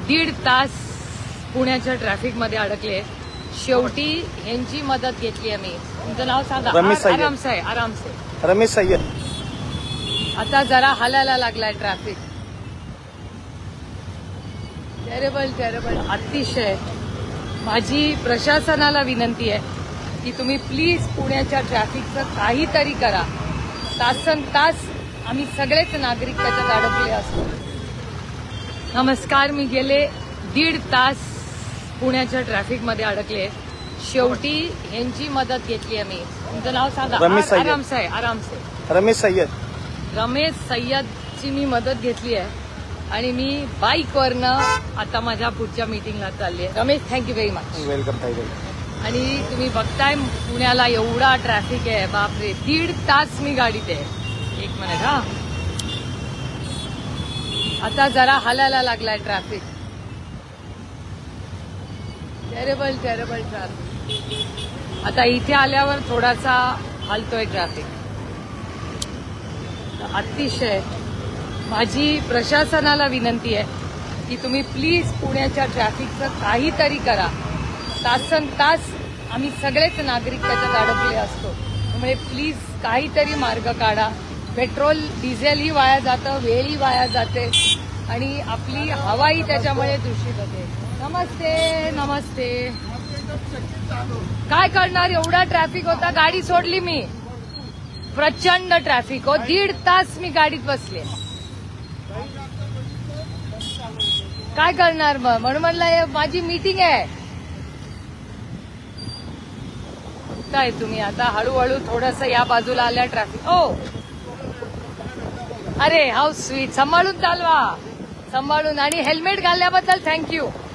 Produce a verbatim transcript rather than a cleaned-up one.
दीड तास पुण्याच्या ट्रॅफिकमध्ये अडकले. शेवटी यांची मदत घेतली आम्ही. तुमचं नाव सांगा. आरामसे आहे. आरामसे रमेश सय्यद. आता जरा हालायला लागलाय ट्रॅफिक. टेरेबल टेरेबल अतिशय. माझी प्रशासनाला विनंती आहे की तुम्ही प्लीज पुण्याच्या ट्रॅफिकचं काहीतरी करा. तासन तास आम्ही सगळेच नागरिक त्याच्यात अडकले असतो. नमस्कार. मी गेले दीड तास पुण्याच्या ट्रॅफिकमध्ये अडकले. शेवटी यांची मदत घेतली आम्ही. तुमचं नाव सांगा. आरामसे आहे. आरामसे रमेश सय्यद. रमेश सय्यदची मी मदत घेतली आहे आणि मी बाईकवरनं आता माझ्या पुढच्या मीटिंगला चालली आहे. Ramesh, thank you very much. Welcome. आणि तुम्ही बघताय पुण्याला एवढा ट्रॅफिक आहे. बापरे, दीड तास मी गाडीत आहे. एक मिनिट हा. आता जरा हालायला लागलाय ट्रॅफिक. Terrible terrible traffic. आता इथे आल्यावर थोडासा हलतोय ट्रॅफिक. अतिशय. माझी प्रशासनाला विनंती आहे की तुम्ही प्लीज पुण्याच्या ट्रॅफिकचं काहीतरी करा. तासन तास आम्ही सगळेच नागरिक त्याच्यात अडकले असतो. त्यामुळे प्लीज काहीतरी मार्ग काढा. पेट्रोल डिझेलही वाया जातं, वेळही वाया जाते आणि आपली हवाही त्याच्यामुळे दूषित होते. नमस्ते नमस्ते. काय करणार, एवढा ट्रॅफिक होता. गाडी सोडली मी. प्रचंड ट्रॅफिक हो. दीड तास मी गाडीत बसले. काय करणार मग, म्हणून म्हणलं माझी मीटिंग आहे. काय तुम्ही आता हळूहळू थोडंसं या बाजूला आल्या ट्रॅफिक. ओ अरे हाऊ स्वीट. सांभाळून चालवा, सांभाळून. आणि हेल्मेट घालल्याबद्दल थँक्यू.